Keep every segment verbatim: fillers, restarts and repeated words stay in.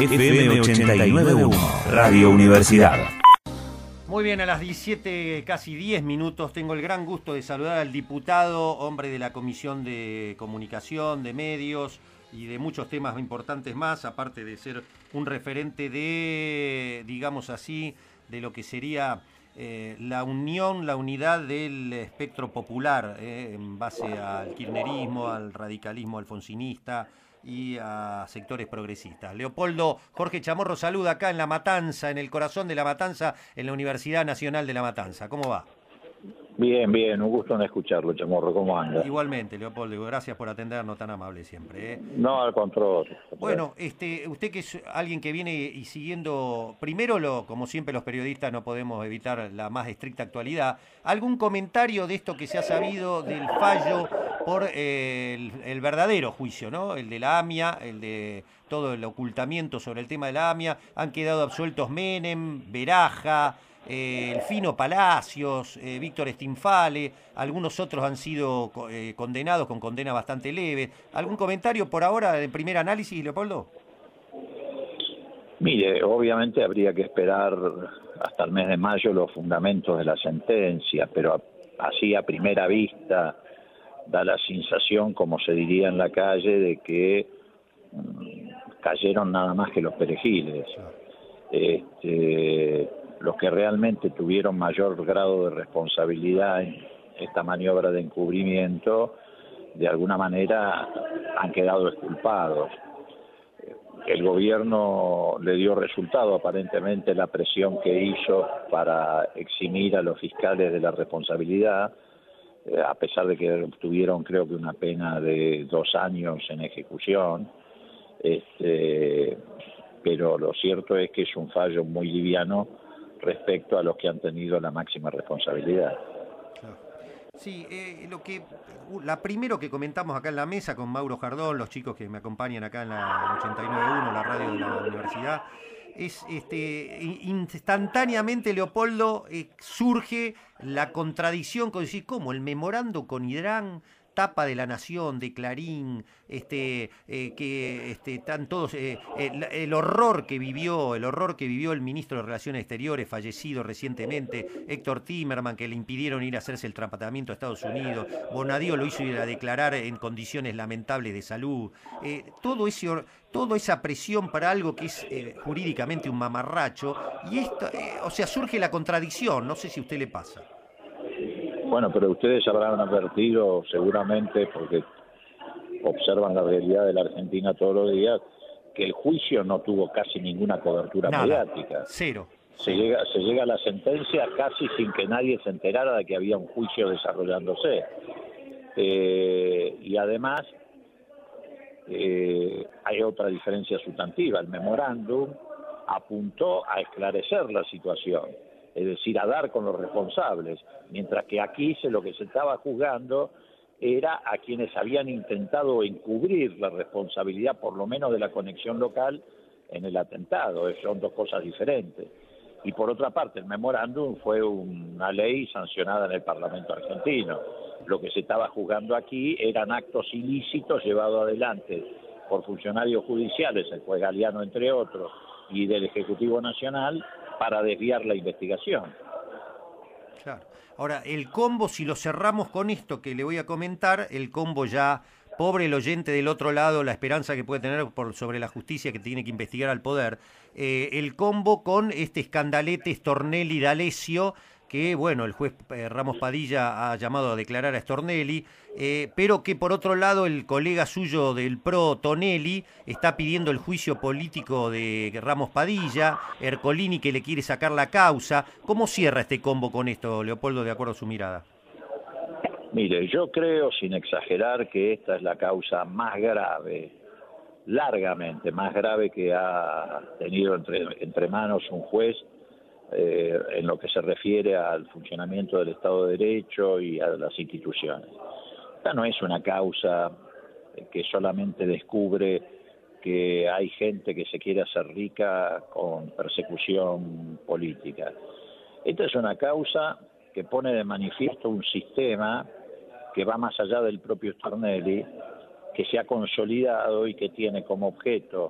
F M ochenta y nueve punto uno, Radio Universidad. Muy bien, a las diecisiete, casi diez minutos, tengo el gran gusto de saludar al diputado, hombre de la Comisión de Comunicación, de Medios y de muchos temas importantes más, aparte de ser un referente de, digamos así, de lo que sería eh, la unión, la unidad del espectro popular, eh, en base al kirchnerismo, al radicalismo alfonsinista y a sectores progresistas. Leopoldo Jorge Chamorro saluda acá en La Matanza, en el corazón de La Matanza, en la Universidad Nacional de La Matanza. ¿Cómo va? Bien, bien, un gusto en escucharlo, Chamorro, ¿cómo anda? Igualmente, Leopoldo, gracias por atendernos tan amable siempre, ¿eh? No, al contrario. Bueno, este, usted que es alguien que viene y siguiendo, primero, lo, como siempre los periodistas no podemos evitar la más estricta actualidad, ¿algún comentario de esto que se ha sabido del fallo por eh, el, el verdadero juicio, ¿no? El de la AMIA, el de todo el ocultamiento sobre el tema de la AMIA? Han quedado absueltos Menem, Beraja, Eh, el Fino Palacios, eh, Víctor Stinfale, algunos otros han sido eh, condenados con condena bastante leve. ¿Algún comentario por ahora de primer análisis, Leopoldo? Mire, obviamente habría que esperar hasta el mes de mayo los fundamentos de la sentencia, pero así a primera vista da la sensación, como se diría en la calle, de que mmm, cayeron nada más que los perejiles. Este... Los que realmente tuvieron mayor grado de responsabilidad en esta maniobra de encubrimiento, de alguna manera han quedado exculpados. El gobierno le dio resultado aparentemente la presión que hizo para eximir a los fiscales de la responsabilidad, eh, a pesar de que tuvieron creo que una pena de dos años en ejecución. Este, pero lo cierto es que es un fallo muy liviano respecto a los que han tenido la máxima responsabilidad. Sí, eh, lo que la primero que comentamos acá en la mesa con Mauro Jardón, los chicos que me acompañan acá en la ochenta y nueve punto uno, la radio de la universidad, es este instantáneamente, Leopoldo, eh, surge la contradicción con decir, ¿cómo? El memorando con Irán, tapa de La Nación, de Clarín, este, eh, que este, están todos, eh, el, el horror que vivió, el horror que vivió el ministro de Relaciones Exteriores, fallecido recientemente, Héctor Timerman, que le impidieron ir a hacerse el tratamiento a Estados Unidos, Bonadío lo hizo ir a declarar en condiciones lamentables de salud, eh, todo ese, toda esa presión para algo que es eh, jurídicamente un mamarracho, y esto, eh, o sea, surge la contradicción, no sé si a usted le pasa. Bueno, pero ustedes habrán advertido seguramente, porque observan la realidad de la Argentina todos los días, que el juicio no tuvo casi ninguna cobertura Nada, mediática. Cero. Se llega, se llega a la sentencia casi sin que nadie se enterara de que había un juicio desarrollándose. Eh, y además, eh, hay otra diferencia sustantiva. El memorándum apuntó a esclarecer la situación, es decir, a dar con los responsables, mientras que aquí se, lo que se estaba juzgando era a quienes habían intentado encubrir la responsabilidad, por lo menos de la conexión local, en el atentado. Son dos cosas diferentes. Y por otra parte, el memorándum fue una ley sancionada en el Parlamento argentino. Lo que se estaba juzgando aquí eran actos ilícitos llevados adelante por funcionarios judiciales, el juez Galeano entre otros, y del Ejecutivo Nacional, para desviar la investigación. Claro. Ahora, el combo, si lo cerramos con esto que le voy a comentar, el combo ya, pobre el oyente del otro lado, la esperanza que puede tener por sobre la justicia que tiene que investigar al poder, eh, el combo con este escandalete Stornelli D'Alessio, que, bueno, el juez eh, Ramos Padilla ha llamado a declarar a Stornelli, eh, pero que por otro lado el colega suyo del P R O, Tonelli, está pidiendo el juicio político de Ramos Padilla, Ercolini que le quiere sacar la causa. ¿Cómo cierra este combo con esto, Leopoldo, de acuerdo a su mirada? Mire, yo creo, sin exagerar, que esta es la causa más grave, largamente más grave que ha tenido entre, entre manos un juez, Eh, en lo que se refiere al funcionamiento del Estado de Derecho y a las instituciones. Esta no es una causa que solamente descubre que hay gente que se quiere hacer rica con persecución política. Esta es una causa que pone de manifiesto un sistema que va más allá del propio Stornelli, que se ha consolidado y que tiene como objeto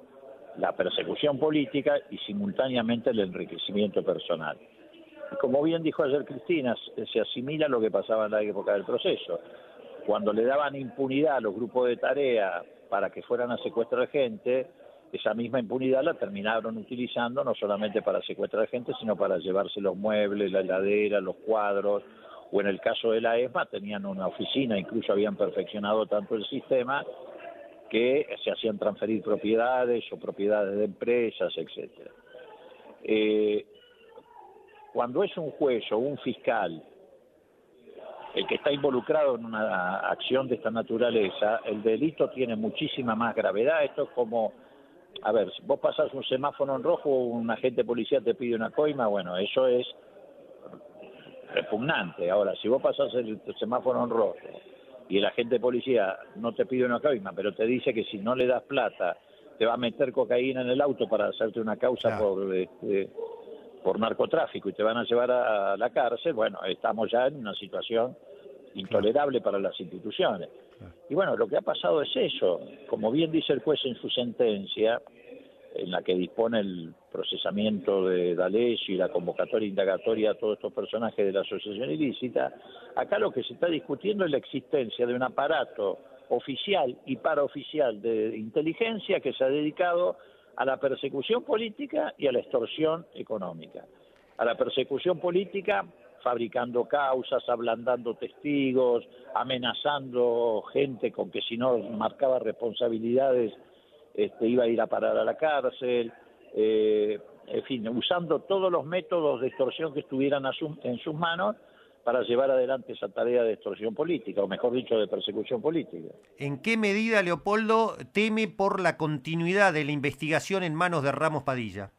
la persecución política y simultáneamente el enriquecimiento personal. Y como bien dijo ayer Cristina, se asimila lo que pasaba en la época del proceso. Cuando le daban impunidad a los grupos de tarea para que fueran a secuestrar gente, esa misma impunidad la terminaron utilizando no solamente para secuestrar gente, sino para llevarse los muebles, la heladera, los cuadros, o en el caso de la ESMA tenían una oficina, incluso habían perfeccionado tanto el sistema que se hacían transferir propiedades o propiedades de empresas, etcétera. Eh, cuando es un juez o un fiscal el que está involucrado en una acción de esta naturaleza, el delito tiene muchísima más gravedad. Esto es como, a ver, si vos pasás un semáforo en rojo, un agente policía te pide una coima, bueno, eso es repugnante. Ahora, si vos pasás el semáforo en rojo y el agente policía no te pide una coima, pero te dice que si no le das plata te va a meter cocaína en el auto para hacerte una causa claro. por este, por narcotráfico y te van a llevar a la cárcel, bueno, estamos ya en una situación intolerable claro. para las instituciones. Claro. Y bueno, lo que ha pasado es eso. Como bien dice el juez en su sentencia, en la que dispone el procesamiento de D'Alessio y la convocatoria indagatoria a todos estos personajes de la asociación ilícita, acá lo que se está discutiendo es la existencia de un aparato oficial y paraoficial de inteligencia que se ha dedicado a la persecución política y a la extorsión económica. A la persecución política fabricando causas, ablandando testigos, amenazando gente con que si no marcaba responsabilidades este, iba a ir a parar a la cárcel, eh, en fin, usando todos los métodos de extorsión que estuvieran a su, en sus manos para llevar adelante esa tarea de extorsión política, o mejor dicho, de persecución política. ¿En qué medida, Leopoldo, teme por la continuidad de la investigación en manos de Ramos Padilla?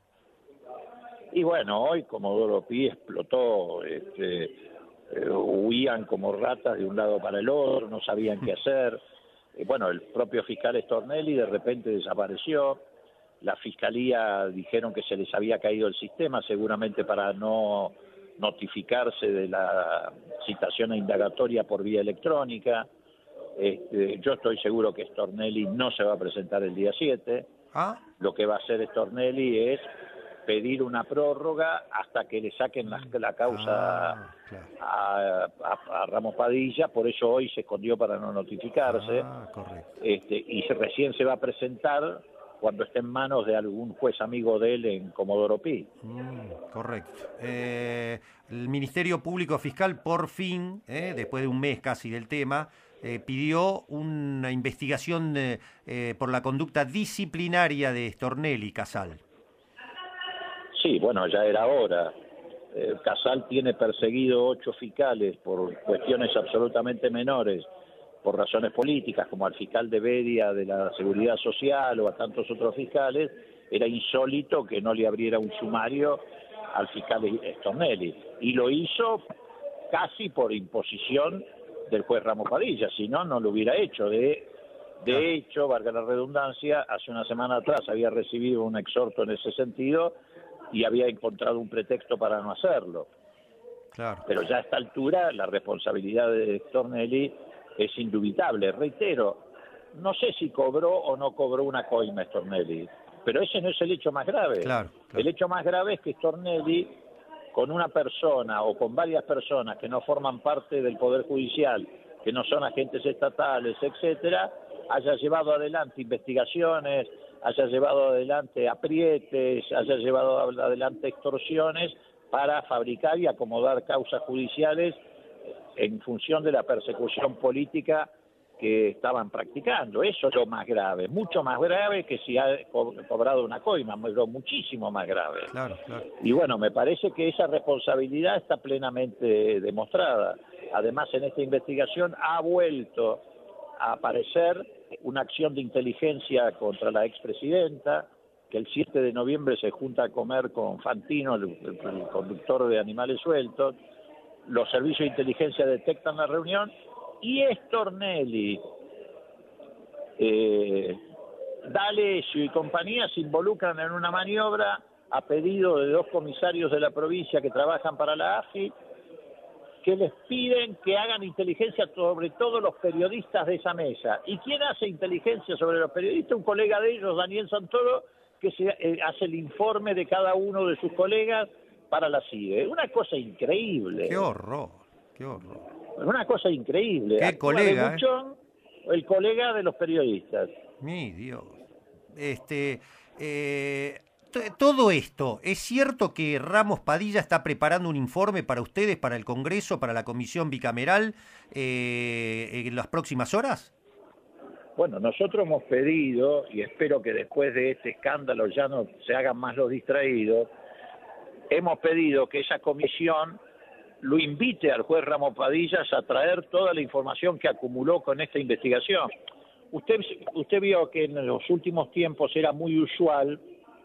Y bueno, hoy Comodoro Pi explotó, este, eh, huían como ratas de un lado para el otro, no sabían qué hacer. Eh, bueno, el propio fiscal Stornelli de repente desapareció. La fiscalía dijeron que se les había caído el sistema, seguramente para no notificarse de la citación indagatoria por vía electrónica. Este, yo estoy seguro que Stornelli no se va a presentar el día siete. ¿Ah? Lo que va a hacer Stornelli es pedir una prórroga hasta que le saquen la, la causa ah, claro. a, a, a Ramos Padilla, por eso hoy se escondió para no notificarse. Ah, correcto. Este, y se, recién se va a presentar cuando esté en manos de algún juez amigo de él en Comodoro Pi. Mm, correcto. Eh, el Ministerio Público Fiscal por fin, eh, después de un mes casi del tema, eh, pidió una investigación eh, eh, por la conducta disciplinaria de Stornelli Casal. Sí, bueno, ya era hora. Eh, Casal tiene perseguido ocho fiscales por cuestiones absolutamente menores, por razones políticas, como al fiscal de Bedia de la Seguridad Social o a tantos otros fiscales. Era insólito que no le abriera un sumario al fiscal Stornelli. Y lo hizo casi por imposición del juez Ramos Padilla, si no, no lo hubiera hecho. De, de hecho, valga la redundancia, hace una semana atrás había recibido un exhorto en ese sentido y había encontrado un pretexto para no hacerlo. Claro. Pero ya a esta altura la responsabilidad de Stornelli es indubitable. Reitero, no sé si cobró o no cobró una coima Stornelli, pero ese no es el hecho más grave. Claro, claro. El hecho más grave es que Stornelli, con una persona o con varias personas que no forman parte del Poder Judicial, que no son agentes estatales, etcétera, haya llevado adelante investigaciones, haya llevado adelante aprietes, haya llevado adelante extorsiones para fabricar y acomodar causas judiciales en función de la persecución política que estaban practicando. Eso es lo más grave, mucho más grave que si ha co cobrado una coima, pero muchísimo más grave. Claro, claro. Y bueno, me parece que esa responsabilidad está plenamente demostrada. Además, en esta investigación ha vuelto a aparecer una acción de inteligencia contra la expresidenta, que el siete de noviembre se junta a comer con Fantino, el, el, el conductor de Animales Sueltos. Los servicios de inteligencia detectan la reunión y Stornelli, eh, D'Alessio y compañía se involucran en una maniobra a pedido de dos comisarios de la provincia que trabajan para la A F I, que les piden que hagan inteligencia sobre todos los periodistas de esa mesa. ¿Y quién hace inteligencia sobre los periodistas? Un colega de ellos, Daniel Santoro, que se eh, hace el informe de cada uno de sus colegas para la C I D E. Una cosa increíble. Qué horror, qué horror. Una cosa increíble. Qué Actúa colega, de Buchón, ¿eh? El colega de los periodistas. Mi Dios. Este, eh, todo esto, ¿es cierto que Ramos Padilla está preparando un informe para ustedes, para el Congreso, para la Comisión Bicameral, eh, en las próximas horas? Bueno, nosotros hemos pedido, y espero que después de este escándalo ya no se hagan más los distraídos, hemos pedido que esa comisión lo invite al juez Ramos Padilla a traer toda la información que acumuló con esta investigación. Usted, usted vio que en los últimos tiempos era muy usual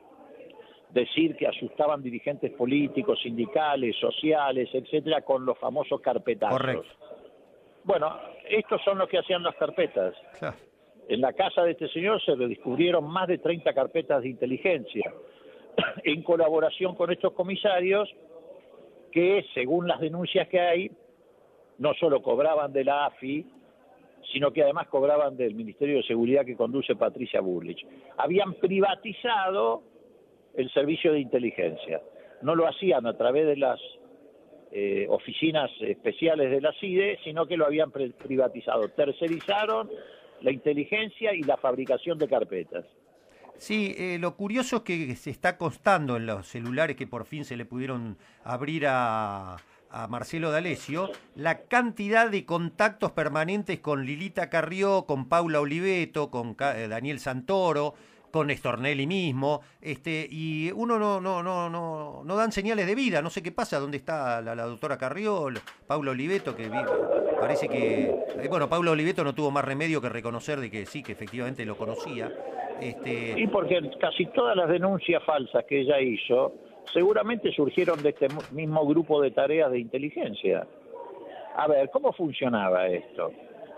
decir que asustaban dirigentes políticos, sindicales, sociales, etcétera, con los famosos carpetazos. Correcto. Bueno, estos son los que hacían las carpetas. Claro. En la casa de este señor se descubrieron más de treinta carpetas de inteligencia, en colaboración con estos comisarios que, según las denuncias que hay, no solo cobraban de la A F I, sino que además cobraban del Ministerio de Seguridad que conduce Patricia Bullrich. Habían privatizado el servicio de inteligencia. No lo hacían a través de las eh, oficinas especiales de la C I D E, sino que lo habían privatizado. Tercerizaron la inteligencia y la fabricación de carpetas. Sí, eh, lo curioso es que se está constando en los celulares que por fin se le pudieron abrir a, a Marcelo D'Alessio, la cantidad de contactos permanentes con Lilita Carrió, con Paula Oliveto, con eh, Daniel Santoro, con Stornelli mismo, este, y uno no, no, no, no, no dan señales de vida, no sé qué pasa, dónde está la, la doctora Carrió, Paula Oliveto, que vive, parece que, eh, bueno, Paula Oliveto no tuvo más remedio que reconocer de que sí, que efectivamente lo conocía. Este... Y porque casi todas las denuncias falsas que ella hizo seguramente surgieron de este mismo grupo de tareas de inteligencia. A ver, ¿cómo funcionaba esto?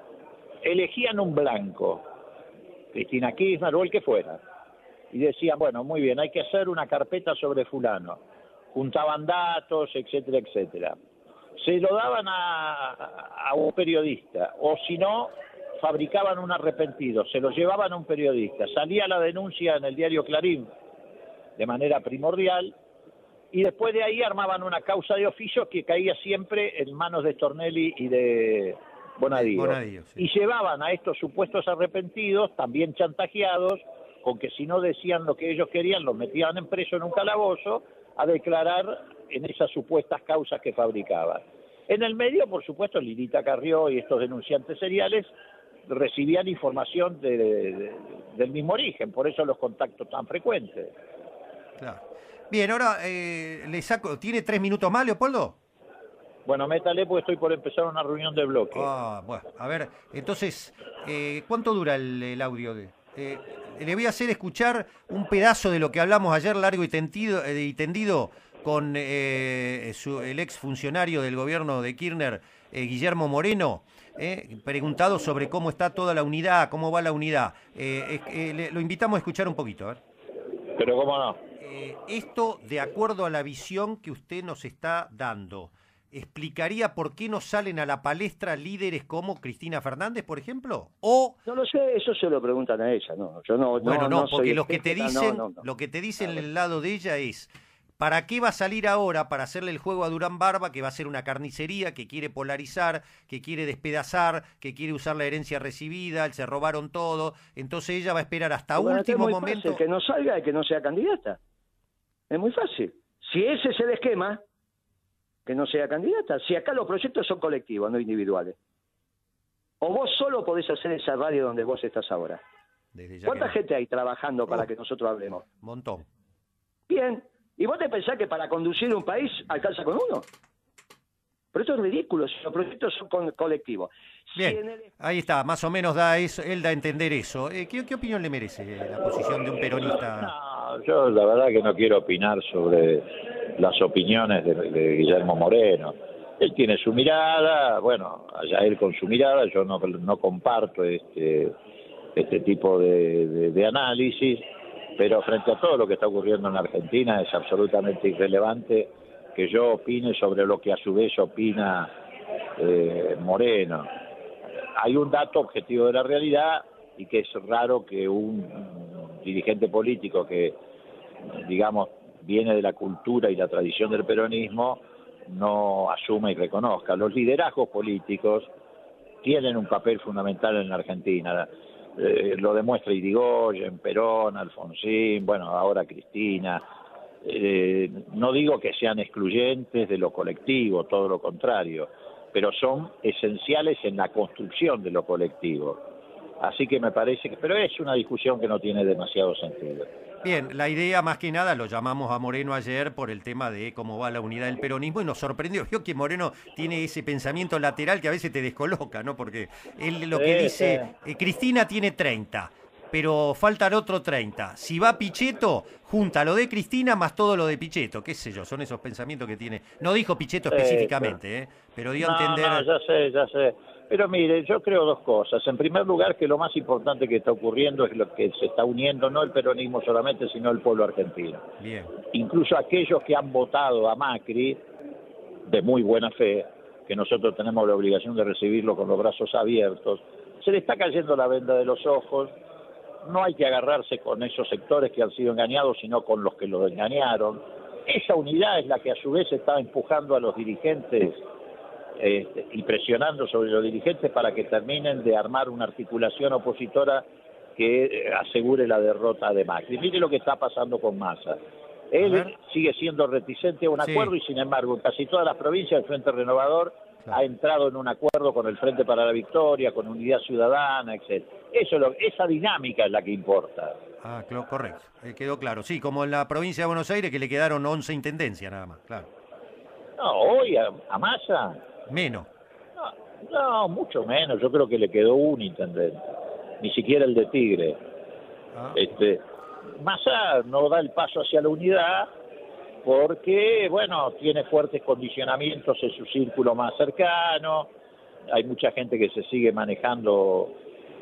Elegían un blanco, Cristina Kirchner o el que fuera, y decían, bueno, muy bien, hay que hacer una carpeta sobre fulano. Juntaban datos, etcétera, etcétera. Se lo daban a, a un periodista, o si no, fabricaban un arrepentido, se lo llevaban a un periodista, salía la denuncia en el diario Clarín de manera primordial, y después de ahí armaban una causa de oficio que caía siempre en manos de Stornelli y de Bonadío. Bonadío, sí. Y llevaban a estos supuestos arrepentidos, también chantajeados, con que si no decían lo que ellos querían, los metían en preso en un calabozo, a declarar en esas supuestas causas que fabricaban. En el medio, por supuesto, Lilita Carrió y estos denunciantes seriales recibían información de, de, del mismo origen, por eso los contactos tan frecuentes. Claro. Bien, ahora eh, le saco, ¿tiene tres minutos más, Leopoldo? Bueno, métale porque estoy por empezar una reunión de bloque. Ah, bueno, a ver, entonces, eh, ¿cuánto dura el, el audio? de? Eh, le voy a hacer escuchar un pedazo de lo que hablamos ayer, largo y tendido, eh, y tendido con eh, su, el ex funcionario del gobierno de Kirchner, eh, Guillermo Moreno, eh, preguntado sobre cómo está toda la unidad, cómo va la unidad. Eh, eh, le, lo invitamos a escuchar un poquito, a ver. Pero cómo no. Eh, esto, de acuerdo a la visión que usted nos está dando, ¿explicaría por qué no salen a la palestra líderes como Cristina Fernández, por ejemplo? O no lo sé, eso se lo preguntan a ella, no, yo no. Bueno, no, no, no porque soy lo que te experta, dicen, no, no, no. lo que te dicen del lado de ella es, ¿para qué va a salir ahora para hacerle el juego a Durán Barba, que va a ser una carnicería, que quiere polarizar, que quiere despedazar, que quiere usar la herencia recibida, el se robaron todo? Entonces ella va a esperar hasta Bueno, último es muy momento. fácil, que no salga y que no sea candidata. Es muy fácil. Si ese es el esquema, que no sea candidata. Si acá los proyectos son colectivos, no individuales. O vos solo podés hacer esa radio donde vos estás ahora. Desde ya ¿Cuánta que no. gente hay trabajando para Oh. que nosotros hablemos? Montón. Bien. ¿Y vos te pensás que para conducir un país alcanza con uno? Pero esto es ridículo, si los proyectos son con, colectivos. Si Bien, en el... ahí está, más o menos da eso, él da a entender eso. Eh, ¿qué, ¿Qué opinión le merece la posición de un peronista? No, yo la verdad que no quiero opinar sobre las opiniones de, de Guillermo Moreno. Él tiene su mirada, bueno, allá él con su mirada, yo no, no comparto este, este tipo de, de, de análisis, pero frente a todo lo que está ocurriendo en la Argentina es absolutamente irrelevante que yo opine sobre lo que a su vez opina eh, Moreno. Hay un dato objetivo de la realidad y que es raro que un dirigente político que digamos, viene de la cultura y la tradición del peronismo, no asuma y reconozca. Los liderazgos políticos tienen un papel fundamental en la Argentina. Eh, lo demuestra Irigoyen, Perón, Alfonsín, bueno, ahora Cristina. Eh, no digo que sean excluyentes de lo colectivo, todo lo contrario, pero son esenciales en la construcción de lo colectivo. Así que me parece que, pero es una discusión que no tiene demasiado sentido. Bien, la idea más que nada, lo llamamos a Moreno ayer por el tema de cómo va la unidad del peronismo y nos sorprendió. Vio que Moreno tiene ese pensamiento lateral que a veces te descoloca, ¿no? Porque él lo que sí, dice, sí. Eh, Cristina tiene treinta, pero faltan otro treinta. Si va Pichetto, junta lo de Cristina más todo lo de Pichetto, qué sé yo, son esos pensamientos que tiene. No dijo Pichetto específicamente, ¿eh? Pero dio no, a entender... No, ya sé, ya sé. Pero mire, yo creo dos cosas. En primer lugar, que lo más importante que está ocurriendo es lo que se está uniendo, no el peronismo solamente, sino el pueblo argentino. Bien. Incluso aquellos que han votado a Macri, de muy buena fe, que nosotros tenemos la obligación de recibirlo con los brazos abiertos, se le está cayendo la venda de los ojos. No hay que agarrarse con esos sectores que han sido engañados, sino con los que los engañaron. Esa unidad es la que a su vez está empujando a los dirigentes Este, y presionando sobre los dirigentes para que terminen de armar una articulación opositora que eh, asegure la derrota de Macri. Mire lo que está pasando con Massa. Él sigue siendo reticente a un Sí. acuerdo y sin embargo en casi todas las provincias el Frente Renovador Claro. ha entrado en un acuerdo con el Frente para la Victoria, con Unidad Ciudadana, etcétera. Eso es lo, esa dinámica es la que importa. Ah, cl- correcto, eh, quedó claro. Sí, como en la provincia de Buenos Aires que le quedaron once intendencias nada más, claro. No, hoy a, a Massa... Menos. No, no, mucho menos. Yo creo que le quedó un intendente, ni siquiera el de Tigre. Ah. Este, Massa no da el paso hacia la unidad porque, bueno, tiene fuertes condicionamientos en su círculo más cercano. Hay mucha gente que se sigue manejando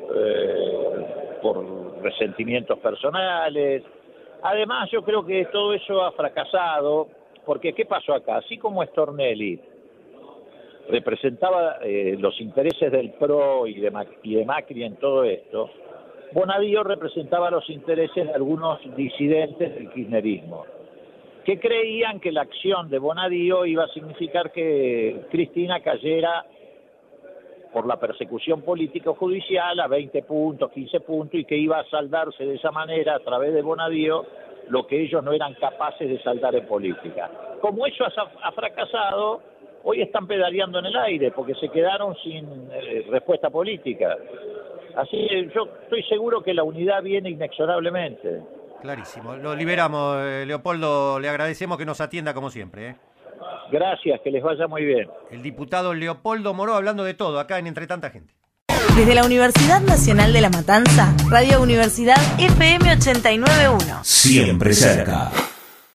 eh, por resentimientos personales. Además, yo creo que todo eso ha fracasado, porque ¿qué pasó acá? Así como Stornelli representaba eh, los intereses del P R O y de, Mac- y de Macri en todo esto, Bonadío representaba los intereses de algunos disidentes del kirchnerismo, que creían que la acción de Bonadío iba a significar que Cristina cayera por la persecución político-judicial a veinte puntos, quince puntos, y que iba a saldarse de esa manera a través de Bonadío lo que ellos no eran capaces de saldar en política. Como eso ha, ha fracasado, hoy están pedaleando en el aire porque se quedaron sin eh, respuesta política. Así que yo estoy seguro que la unidad viene inexorablemente. Clarísimo. Lo liberamos, eh, Leopoldo. Le agradecemos que nos atienda como siempre. ¿eh? Gracias, que les vaya muy bien. El diputado Leopoldo Moró hablando de todo acá en Entre Tanta Gente. Desde la Universidad Nacional de La Matanza, Radio Universidad F M ochenta y nueve punto uno. Siempre cerca.